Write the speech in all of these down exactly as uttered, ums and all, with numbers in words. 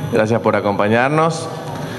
Gracias por acompañarnos.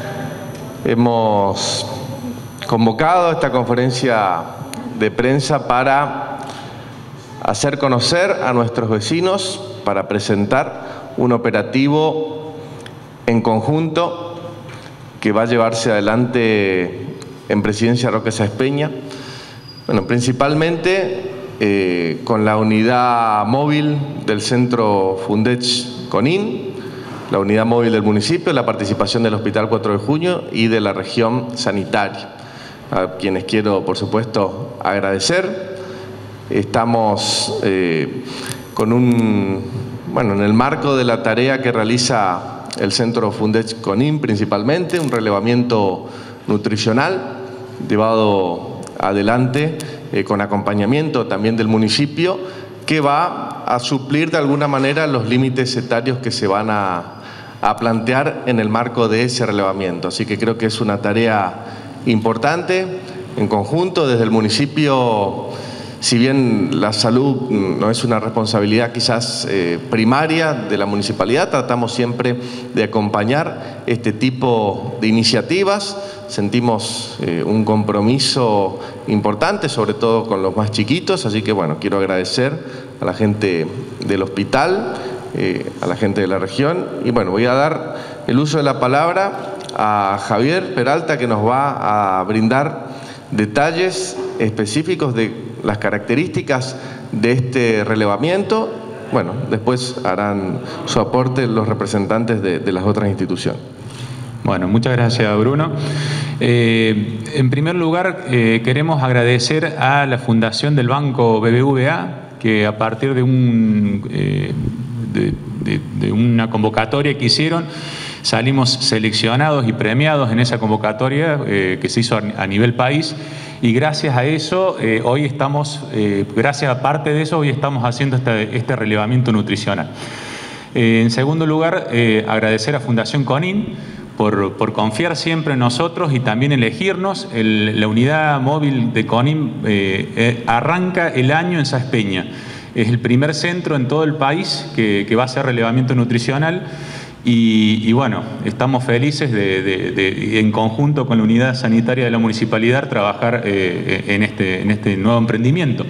Hemos convocado esta conferencia de prensa para hacer conocer a nuestros vecinos, para presentar un operativo en conjunto que va a llevarse adelante en Presidencia Roque Sáenz Peña. Bueno, principalmente eh, con la unidad móvil del Centro Fundech Conin, la unidad móvil del municipio, la participación del Hospital cuatro de junio y de la región sanitaria, a quienes quiero, por supuesto, agradecer. Estamos eh, con un, bueno, en el marco de la tarea que realiza el Centro Fundech Conin, principalmente, un relevamiento nutricional llevado adelante eh, con acompañamiento también del municipio, que va a suplir de alguna manera los límites etarios que se van a, a plantear en el marco de ese relevamiento. Así que creo que es una tarea importante en conjunto desde el municipio. Si bien la salud no es una responsabilidad quizás eh, primaria de la municipalidad, tratamos siempre de acompañar este tipo de iniciativas. Sentimos eh, un compromiso importante, sobre todo con los más chiquitos, así que bueno, quiero agradecer a la gente del hospital, eh, a la gente de la región, y bueno, voy a dar el uso de la palabra a Javier Peralta, que nos va a brindar detalles específicos de las características de este relevamiento. Bueno, después harán su aporte los representantes de, de las otras instituciones. Bueno, muchas gracias, Bruno. Eh, en primer lugar, eh, queremos agradecer a la Fundación del Banco B B V A, que a partir de, un, eh, de, de, de una convocatoria que hicieron, salimos seleccionados y premiados en esa convocatoria eh, que se hizo a, a nivel país. Y gracias a eso, eh, hoy estamos, eh, gracias a parte de eso, hoy estamos haciendo este, este relevamiento nutricional. Eh, en segundo lugar, eh, agradecer a Fundación Conin por, por confiar siempre en nosotros y también elegirnos. El, la unidad móvil de Conin eh, eh, arranca el año en Sáenz Peña. Es el primer centro en todo el país que, que va a hacer relevamiento nutricional. Y, y bueno, estamos felices de, de, de, en conjunto con la unidad sanitaria de la municipalidad, trabajar eh, en, este, en este nuevo emprendimiento.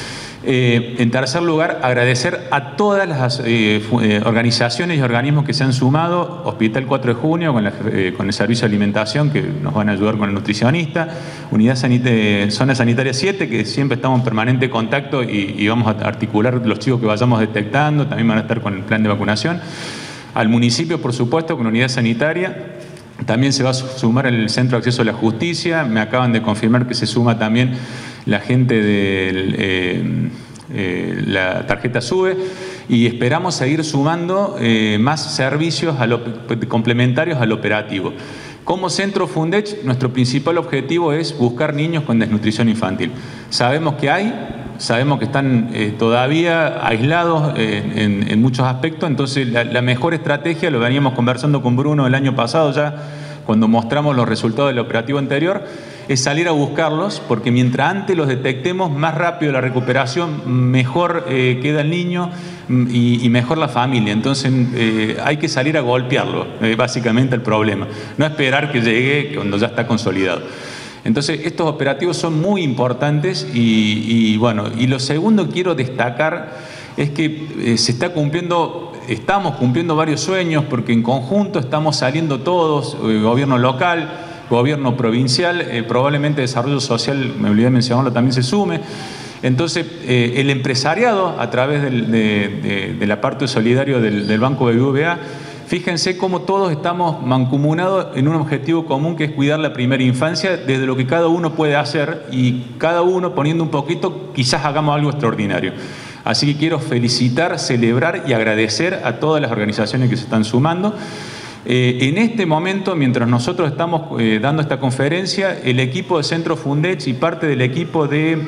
Eh, en tercer lugar, agradecer a todas las eh, organizaciones y organismos que se han sumado, Hospital cuatro de junio, con, la, eh, con el servicio de alimentación, que nos van a ayudar con el nutricionista, Unidad Sanitaria, Zona Sanitaria siete, que siempre estamos en permanente contacto y, y vamos a articular los chicos que vayamos detectando, también van a estar con el plan de vacunación. Al municipio, por supuesto, con la unidad sanitaria. También se va a sumar el Centro de Acceso a la Justicia. Me acaban de confirmar que se suma también la gente de eh, eh, la tarjeta SUBE. Y esperamos seguir sumando eh, más servicios al, complementarios al operativo. Como Centro Fundech, nuestro principal objetivo es buscar niños con desnutrición infantil. Sabemos que hay... Sabemos que están eh, todavía aislados eh, en, en muchos aspectos, entonces la, la mejor estrategia, lo veníamos conversando con Bruno el año pasado ya, cuando mostramos los resultados del operativo anterior, es salir a buscarlos, porque mientras antes los detectemos, más rápido la recuperación, mejor eh, queda el niño y, y mejor la familia. Entonces eh, hay que salir a golpearlo, eh, básicamente el problema, no esperar que llegue cuando ya está consolidado. Entonces, estos operativos son muy importantes y, y bueno, y lo segundo que quiero destacar es que eh, se está cumpliendo, estamos cumpliendo varios sueños porque en conjunto estamos saliendo todos, eh, gobierno local, gobierno provincial, eh, probablemente desarrollo social, me olvidé de mencionarlo, también se sume. Entonces, eh, el empresariado, a través del, de, de, de la parte solidario del, del Banco B B V A, fíjense cómo todos estamos mancomunados en un objetivo común que es cuidar la primera infancia desde lo que cada uno puede hacer y cada uno poniendo un poquito, quizás hagamos algo extraordinario. Así que quiero felicitar, celebrar y agradecer a todas las organizaciones que se están sumando. Eh, en este momento, mientras nosotros estamos eh, dando esta conferencia, el equipo de Centro Fundech y parte del equipo de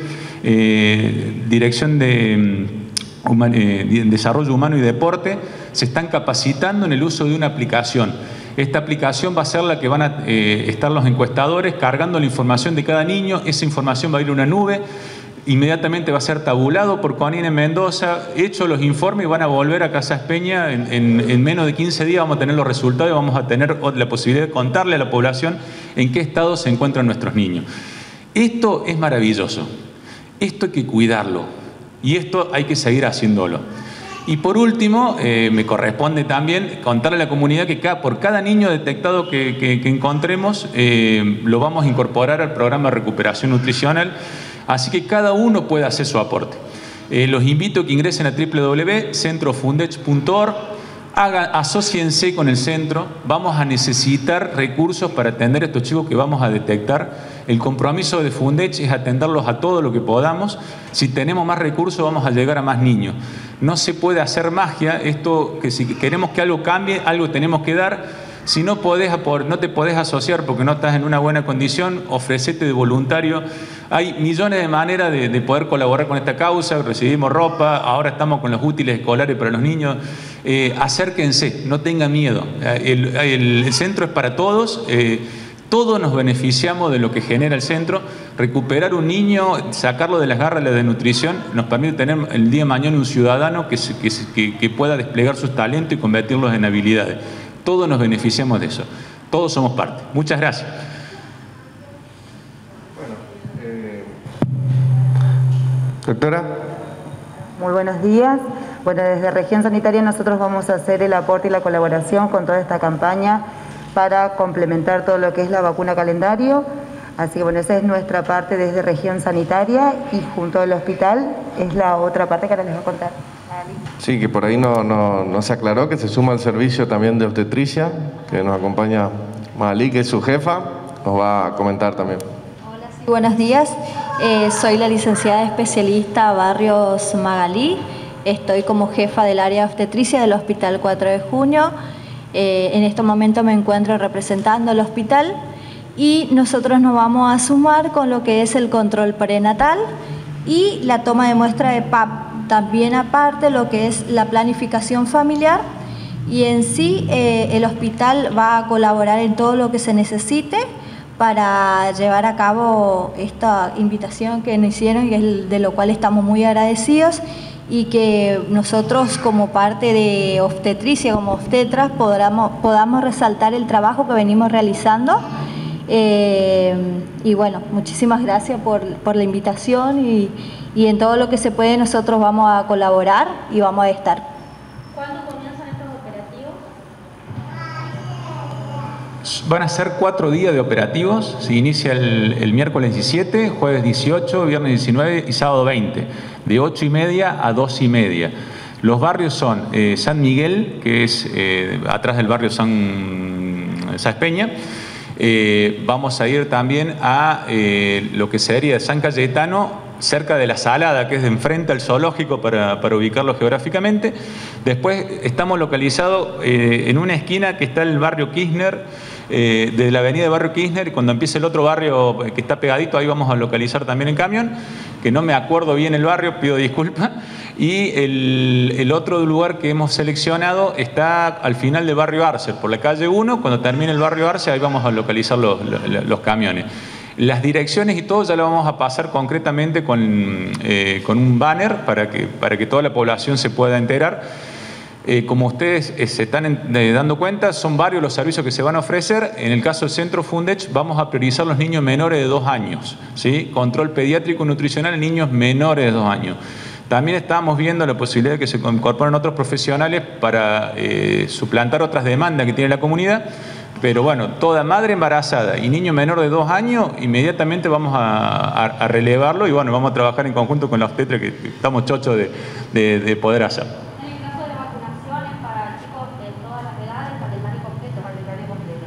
eh, Dirección de Human, eh, Desarrollo Humano y Deporte se están capacitando en el uso de una aplicación. Esta aplicación va a ser la que van a eh, estar los encuestadores cargando la información de cada niño. Esa información va a ir a una nube. inmediatamente va a ser tabulado por CONIN en Mendoza, hechos los informes y van a volver a Casas Peña. En, en, en menos de quince días vamos a tener los resultados y vamos a tener la posibilidad de contarle a la población en qué estado se encuentran nuestros niños. Esto es maravilloso, esto hay que cuidarlo y esto hay que seguir haciéndolo. Y por último, eh, me corresponde también contarle a la comunidad que cada, por cada niño detectado que, que, que encontremos, eh, lo vamos a incorporar al programa de recuperación nutricional, así que cada uno puede hacer su aporte. Eh, los invito a que ingresen a doble u doble u doble u punto centro fundech punto org, hagan, asóciense con el centro, vamos a necesitar recursos para atender a estos chicos que vamos a detectar. El compromiso de Fundech es atenderlos a todo lo que podamos. Si tenemos más recursos vamos a llegar a más niños. No se puede hacer magia, esto que si queremos que algo cambie, algo tenemos que dar. Si no, podés, no te podés asociar porque no estás en una buena condición, ofrecete de voluntario. Hay millones de maneras de, de poder colaborar con esta causa. Recibimos ropa, ahora estamos con los útiles escolares para los niños. Eh, acérquense, no tengan miedo. El, el, el centro es para todos. Eh, Todos nos beneficiamos de lo que genera el centro. Recuperar un niño, sacarlo de las garras de la desnutrición, nos permite tener el día de mañana un ciudadano que, que, que, que pueda desplegar sus talentos y convertirlos en habilidades. Todos nos beneficiamos de eso. Todos somos parte. Muchas gracias. Bueno, eh... doctora. Muy buenos días. Bueno, desde Región Sanitaria nosotros vamos a hacer el aporte y la colaboración con toda esta campaña para complementar todo lo que es la vacuna calendario. Así que bueno, esa es nuestra parte desde Región Sanitaria y junto al hospital es la otra parte que ahora les voy a contar. Sí, que por ahí no, no, no se aclaró que se suma al servicio también de obstetricia, que nos acompaña Magalí, que es su jefa, nos va a comentar también. Hola, sí, buenos días. Eh, soy la licenciada especialista Barrios Magalí. Estoy como jefa del área de obstetricia del Hospital cuatro de junio. Eh, en este momento me encuentro representando al hospital y nosotros nos vamos a sumar con lo que es el control prenatal y la toma de muestra de P A P. También aparte lo que es la planificación familiar y en sí eh, el hospital va a colaborar en todo lo que se necesite para llevar a cabo esta invitación que nos hicieron y es de lo cual estamos muy agradecidos. Y que nosotros como parte de obstetricia, como obstetras, podamos, podamos resaltar el trabajo que venimos realizando. Eh, y bueno, muchísimas gracias por, por la invitación y, y en todo lo que se puede nosotros vamos a colaborar y vamos a estar. ¿Cuándo comienzan estos operativos? Van a ser cuatro días de operativos. Se inicia el, el miércoles diecisiete, jueves dieciocho, viernes diecinueve y sábado veinte. De ocho y media a dos y media. Los barrios son eh, San Miguel, que es eh, atrás del barrio San Sáenz Peña. Eh, vamos a ir también a eh, lo que sería San Cayetano, cerca de La Salada, que es de enfrente al zoológico para, para ubicarlo geográficamente. Después estamos localizados eh, en una esquina que está el barrio Kirchner, eh, de la avenida de Barrio Kirchner, y cuando empiece el otro barrio que está pegadito, ahí vamos a localizar también en camión, que no me acuerdo bien el barrio, pido disculpas. Y el, el otro lugar que hemos seleccionado está al final del barrio Arce, por la calle uno. Cuando termine el barrio Arce, ahí vamos a localizar los, los, los camiones. Las direcciones y todo ya lo vamos a pasar concretamente con, eh, con un banner para que, para que toda la población se pueda enterar. Eh, como ustedes eh, se están en, eh, dando cuenta, son varios los servicios que se van a ofrecer. En el caso del Centro Fundech vamos a priorizar los niños menores de dos años, ¿sí? Control pediátrico nutricional en niños menores de dos años. También estamos viendo la posibilidad de que se incorporen otros profesionales para eh, suplantar otras demandas que tiene la comunidad. Pero bueno, toda madre embarazada y niño menor de dos años, inmediatamente vamos a, a, a relevarlo y bueno, vamos a trabajar en conjunto con la obstetra, que estamos chochos de, de, de poder hacer. En el caso de vacunaciones para chicos de todas las edades, para el manejo completo, para el horario completo.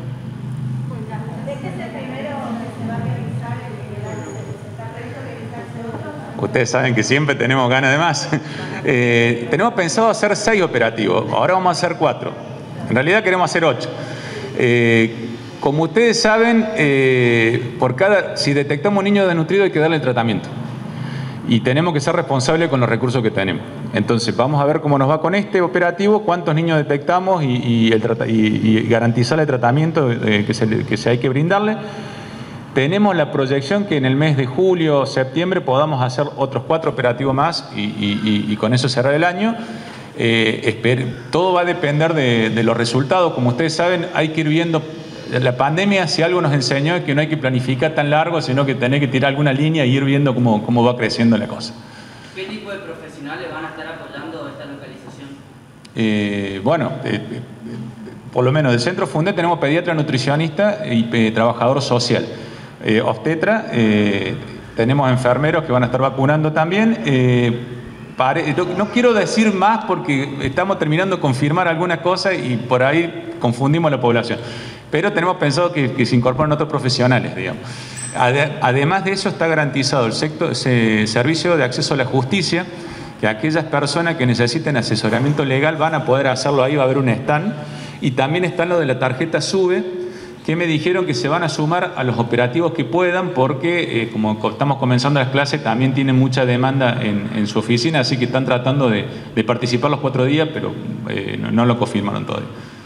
¿De qué es el primero que se va a realizar el nivel? ¿Está previsto realizarse otro? Ustedes saben que siempre tenemos ganas de más. Eh, tenemos pensado hacer seis operativos, ahora vamos a hacer cuatro. En realidad queremos hacer ocho. Eh, como ustedes saben, eh, por cada, si detectamos un niño desnutrido hay que darle el tratamiento. Y tenemos que ser responsables con los recursos que tenemos. Entonces vamos a ver cómo nos va con este operativo, cuántos niños detectamos y, y, el, y, y garantizar el tratamiento eh, que, se, que se hay que brindarle. Tenemos la proyección que en el mes de julio o septiembre podamos hacer otros cuatro operativos más y, y, y, y con eso cerrar el año. Eh, esper, todo va a depender de, de los resultados. Como ustedes saben, hay que ir viendo. La pandemia, si algo nos enseñó, es que no hay que planificar tan largo, sino que tener que tirar alguna línea y ir viendo cómo, cómo va creciendo la cosa. ¿Qué tipo de profesionales van a estar apoyando esta localización? Eh, bueno, eh, eh, por lo menos del Centro Funde tenemos pediatra, nutricionista y eh, trabajador social. Eh, obstetra, eh, tenemos enfermeros que van a estar vacunando también. Eh, pare, no, no quiero decir más porque estamos terminando de confirmar algunas cosas y por ahí confundimos a la población. Pero tenemos pensado que, que se incorporen otros profesionales, digamos. Además de eso, está garantizado el sector, ese servicio de acceso a la justicia, que aquellas personas que necesiten asesoramiento legal van a poder hacerlo ahí, va a haber un stand. Y también está lo de la tarjeta SUBE, que me dijeron que se van a sumar a los operativos que puedan, porque eh, como estamos comenzando las clases, también tienen mucha demanda en, en su oficina, así que están tratando de, de participar los cuatro días, pero eh, no, no lo confirmaron todavía.